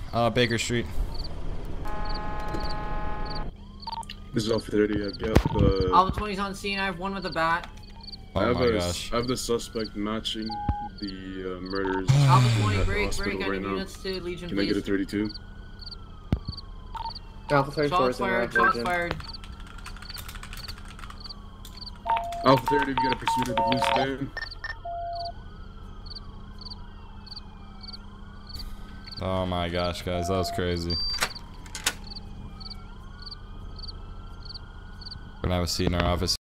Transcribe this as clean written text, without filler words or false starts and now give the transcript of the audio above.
Baker Street. This is Alpha 30. I've got the. Alpha 20's on scene. I have one with a bat. Oh my gosh. I have the suspect matching the murders. Alpha 20, at the break. hospital I right need now. units to Legion, Can I please. get a 32? Alpha 34 Shots is in fired, Virgin. shots fired. Alpha 30, we got a pursuit of the blue stand. Oh my gosh, guys, that was crazy. We're gonna have a seat in our office.